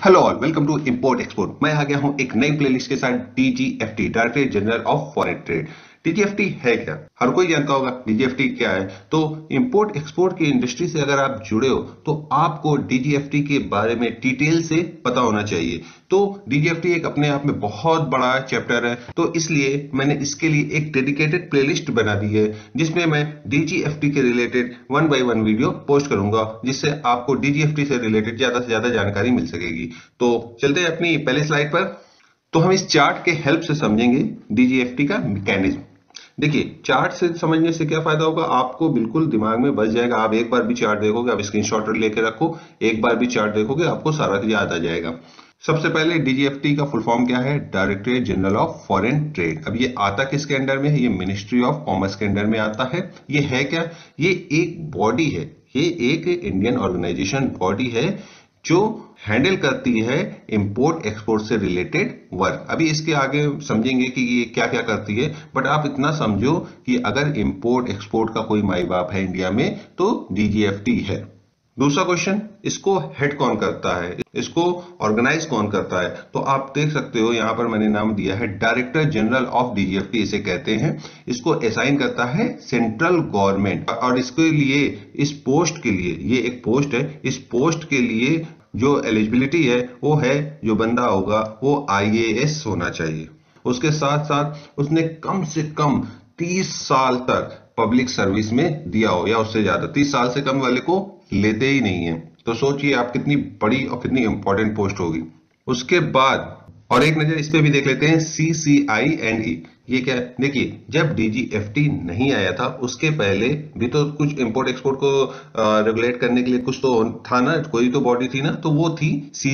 Hello all, welcome to import export. मैं आ गया हूं एक नई प्लेलिस्ट के साथ, DGFT, directorate general of foreign trade. DGFT है क्या? हर कोई जानता होगा डीजीएफटी क्या है। तो इंपोर्ट एक्सपोर्ट की इंडस्ट्री से अगर आप जुड़े हो तो आपको डीजीएफटी के बारे में डिटेल से पता होना चाहिए। तो डीजीएफटी एक अपने आप में बहुत बड़ा चैप्टर है, तो इसलिए मैंने इसके लिए एक डेडिकेटेड प्लेलिस्ट बना दी है जिसमें मैं डीजीएफटी के रिलेटेड 1 बाय 1 वीडियो पोस्ट करूंगा, जिससे आपको डीजीएफटी से रिलेटेड ज्यादा से ज्यादा जानकारी मिल सकेगी। तो चलते हैं अपनी पहले स्लाइड पर। तो हम इस चार्ट के हेल्प से समझेंगे डीजीएफटी का मैकेनिज्म। देखिए, चार्ट से समझने से क्या फायदा होगा, आपको बिल्कुल दिमाग में बस जाएगा। आप एक बार भी चार्ट देखोगे, आप स्क्रीनशॉट लेके रखो, एक बार भी चार्ट देखोगे आपको सारा याद आ जाएगा। सबसे पहले डीजीएफटी का फुल फॉर्म क्या है? Directorate general of foreign trade. अब ये आता किसके अंडर में है? ये मिनिस्ट्री ऑफ कॉमर्स के अंडर में आता है। ये है क्या? ये एक बॉडी है, ये एक इंडियन ऑर्गेनाइजेशन बॉडी है जो हैंडल करती है इंपोर्ट एक्सपोर्ट से रिलेटेड वर्क। अभी इसके आगे समझेंगे कि ये क्या क्या करती है, बट आप इतना समझो कि अगर इंपोर्ट एक्सपोर्ट का कोई माई बाप है इंडिया में तो डीजीएफटी है। दूसरा क्वेश्चन, इसको हेड कौन करता है, इसको ऑर्गेनाइज कौन करता है? तो आप देख सकते हो यहां पर मैंने नाम दिया है डायरेक्टर जनरल ऑफ डीजीएफटी, इसे कहते हैं। इसको असाइन करता है सेंट्रल गवर्नमेंट, और इसके लिए, इस पोस्ट के लिए, ये एक पोस्ट है, इस पोस्ट के लिए जो एलिजिबिलिटी है वो है, जो बंदा होगा वो आईएएस होना चाहिए। उसके साथ साथ उसने कम से कम 30 साल तक पब्लिक सर्विस में दिया हो, या उससे ज्यादा। 30 साल से कम वाले को लेते ही नहीं है। तो सोचिए आप कितनी बड़ी और कितनी इंपॉर्टेंट पोस्ट होगी। उसके बाद और एक नजर इस पे भी देख लेते हैं, CCI&E। ये क्या है? देखिए, जब डीजीएफटी नहीं आया था उसके पहले भी तो कुछ इंपोर्ट एक्सपोर्ट को रेगुलेट करने के लिए कुछ तो था ना, कोई तो बॉडी थी ना, तो वो थी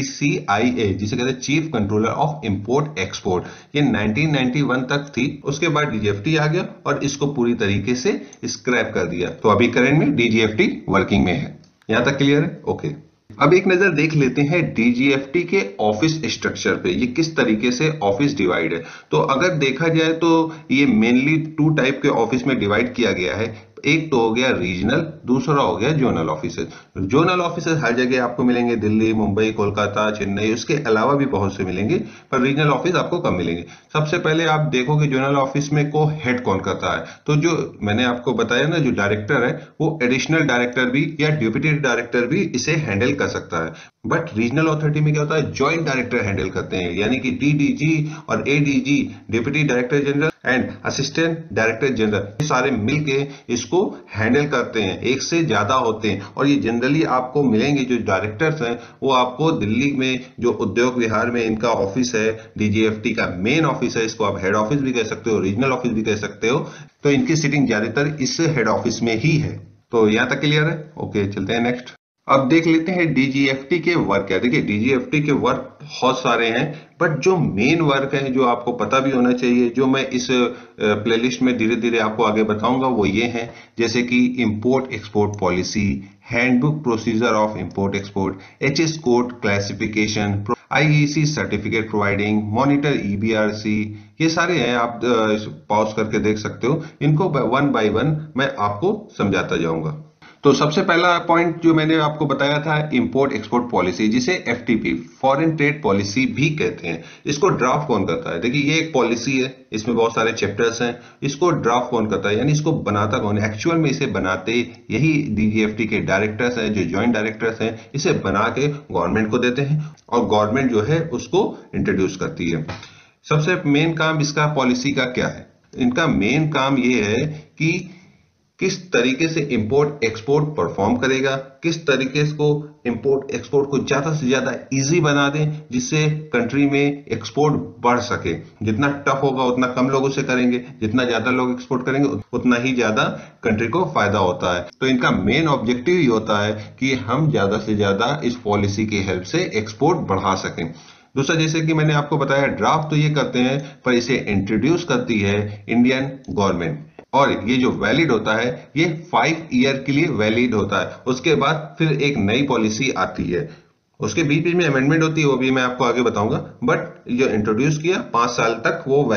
CCIA, जिसे कहते हैं chief controller of import export. ये 1991 तक थी। उसके बाद डीजीएफटी आ गया और इसको पूरी तरीके से स्क्रैप कर दिया। तो अभी करंट में डीजीएफटी वर्किंग में है। यहां तक क्लियर है? ओके। अब एक नजर देख लेते हैं डीजीएफटी के ऑफिस स्ट्रक्चर पे, ये किस तरीके से ऑफिस डिवाइड है। तो अगर देखा जाए तो ये मेनली 2 टाइप के ऑफिस में डिवाइड किया गया है। एक तो हो गया रीजनल, दूसरा हो गया जोनल ऑफिसेज। जोनल ऑफिसेज हर जगह आपको मिलेंगे, दिल्ली, मुंबई, कोलकाता, चेन्नई, उसके अलावा भी बहुत से मिलेंगे, पर रीजनल ऑफिस आपको कम मिलेंगे। सबसे पहले आप देखोगे जोनल ऑफिस में को हेड कौन करता है। तो जो मैंने आपको बताया ना, जो डायरेक्टर है वो एडिशनल डायरेक्टर भी या डिप्टी डायरेक्टर भी इसे हैंडल कर सकता है। बट रीजनल अथॉरिटी में क्या होता है, ज्वाइंट डायरेक्टर हैंडल करते हैं, यानी कि डीडीजी और ADG, deputy director general and assistant director general, ये सारे मिलके इसको हैंडल करते हैं। एक से ज्यादा होते हैं, और ये जनरली आपको मिलेंगे, जो डायरेक्टर्स हैं वो आपको दिल्ली में जो उद्योग विहार में इनका ऑफिस है, डीजीएफटी का मेन ऑफिस है, इसको आप हेड ऑफिस भी कह सकते हो, रीजनल ऑफिस भी कह सकते हो। तो इनकी सिटिंग ज्यादातर इस हेड ऑफिस में ही है। तो यहां तक क्लियर है? ओके, चलते हैं नेक्स्ट। अब देख लेते हैं डीजीएफटी के वर्क है। देखिए, डीजीएफटी के वर्क बहुत सारे हैं, बट जो मेन वर्क है, जो आपको पता भी होना चाहिए, जो मैं इस प्लेलिस्ट में धीरे धीरे आपको आगे बताऊंगा, वो ये है, जैसे कि import export policy, handbook procedure of import export, HS code classification, IEC certificate providing, monitor EBRC, ये सारे हैं। आप पॉज करके देख सकते हो। इनको 1 बाय 1 मैं आपको समझाता जाऊंगा। तो सबसे पहला पॉइंट जो मैंने आपको बताया था, इंपोर्ट एक्सपोर्ट पॉलिसी, जिसे एफटीपी, फॉरेन ट्रेड पॉलिसी भी कहते हैं। इसको ड्राफ्ट कौन करता है? देखिए, ये एक पॉलिसी है, इसमें बहुत सारे चैप्टर्स हैं। इसको ड्राफ्ट कौन करता है, यानी इसको बनाता कौन है? एक्चुअल में इसे बनाते यही डीजीएफटी के डायरेक्टर्स हैं, जो ज्वाइंट डायरेक्टर्स हैं। इसे बना के गवर्नमेंट को देते हैं और गवर्नमेंट जो है उसको इंट्रोड्यूस करती है। सबसे मेन काम इसका पॉलिसी का क्या है? इनका मेन काम ये है कि किस तरीके से इंपोर्ट एक्सपोर्ट परफॉर्म करेगा, किस तरीके से को इंपोर्ट एक्सपोर्ट को ज्यादा से ज्यादा इजी बना दें, जिससे कंट्री में एक्सपोर्ट बढ़ सके। जितना टफ होगा उतना कम लोगों से करेंगे, जितना ज्यादा लोग एक्सपोर्ट करेंगे उतना ही ज्यादा कंट्री को फायदा होता है। तो इनका मेन ऑब्जेक्टिव ही होता है कि हम ज्यादा से ज्यादा इस पॉलिसी की हेल्प से एक्सपोर्ट बढ़ा सकें। दूसरा, जैसे कि मैंने आपको बताया, ड्राफ्ट तो ये करते हैं, पर इसे इंट्रोड्यूस करती है इंडियन गवर्नमेंट, और ये जो वैलिड होता है ये 5 ईयर के लिए वैलिड होता है। उसके बाद फिर एक नई पॉलिसी आती है, उसके बीच बीच में अमेंडमेंट होती है, वो भी मैं आपको आगे बताऊंगा, बट जो इंट्रोड्यूस किया 5 साल तक वो वैलिड है।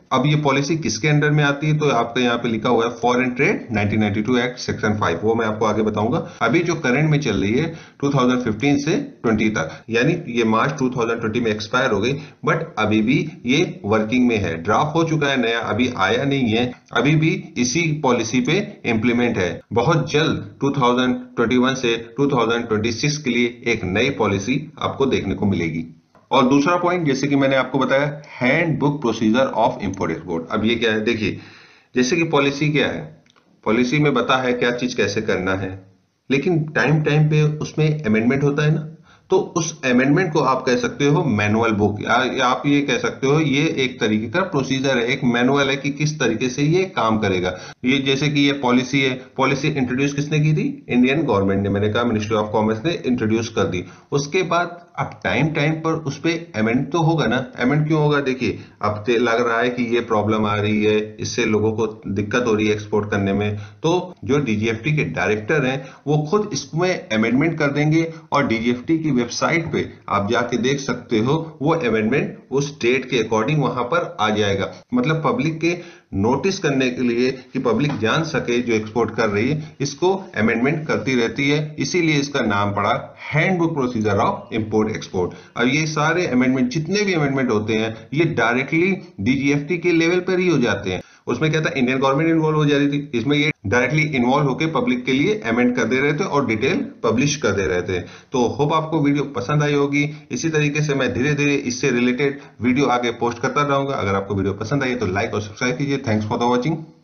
अब ये पॉलिसी किसके अंडर में आती है, तो आपका यहाँ पे लिखा हुआ है फॉरेन ट्रेड 1992 एक्ट सेक्शन 5, वो मैं आपको आगे बताऊंगा। अभी जो करंट में चल रही है 2015 से 20 तक, यानी ये मार्च 2020 में एक्सपायर हो गई, बट अभी भी ये वर्किंग में है। ड्राफ्ट हो चुका है नया, अभी आया नहीं है, अभी भी इसी पॉलिसी पे इंप्लीमेंट है। बहुत जल्द 2021 से 2026 के लिए एक नई पॉलिसी आपको देखने को मिलेगी। और दूसरा पॉइंट, जैसे कि मैंने आपको बताया, hand book procedure of import export. अब ये क्या है, देखिए जैसे कि पॉलिसी क्या है, पॉलिसी में बता है क्या चीज कैसे करना है, लेकिन टाइम टाइम पे उसमें अमेंडमेंट होता है ना, तो उस अमेंडमेंट को आप कह सकते हो मैनुअल बुक, या आप ये कह सकते हो ये एक तरीके का प्रोसीजर है, एक मैनुअल है कि किस तरीके से ये काम करेगा। ये जैसे कि ये पॉलिसी है, पॉलिसी इंट्रोड्यूस किसने की थी, इंडियन गवर्नमेंट ने, मैंने कहा मिनिस्ट्री ऑफ कॉमर्स ने इंट्रोड्यूस कर दी। उसके बाद अब टाइम टाइम पर उस पर अमेंड तो होगा ना। अमेंड क्यों होगा, देखिए अब लग रहा है कि ये प्रॉब्लम आ रही है, इससे लोगों को दिक्कत हो रही है एक्सपोर्ट करने में, तो जो डीजीएफटी के डायरेक्टर हैं वो खुद इसमें अमेंडमेंट कर देंगे, और डीजीएफटी की वेबसाइट पे आप जाके देख सकते हो, वो अमेंडमेंट उस डेट के अकॉर्डिंग वहां पर आ जाएगा। मतलब पब्लिक के नोटिस करने के लिए, कि पब्लिक जान सके जो एक्सपोर्ट कर रही है, इसको अमेंडमेंट करती रहती है, इसीलिए इसका नाम पड़ा handbook procedure of import export. अब ये सारे अमेंडमेंट, जितने भी अमेंडमेंट होते हैं, ये डायरेक्टली डीजीएफटी के लेवल पर ही हो जाते हैं। उसमें क्या था, इंडियन गवर्नमेंट इन्वॉल्व हो जा रही थी, इसमें ये डायरेक्टली इन्वॉल्व होकर पब्लिक के लिए अमेंड कर दे रहे थे और डिटेल पब्लिश कर दे रहे थे। तो होप आपको वीडियो पसंद आई होगी। इसी तरीके से मैं धीरे धीरे इससे रिलेटेड वीडियो आगे पोस्ट करता रहूंगा। अगर आपको वीडियो पसंद आई तो लाइक और सब्सक्राइब कीजिए। Thanks for the watching.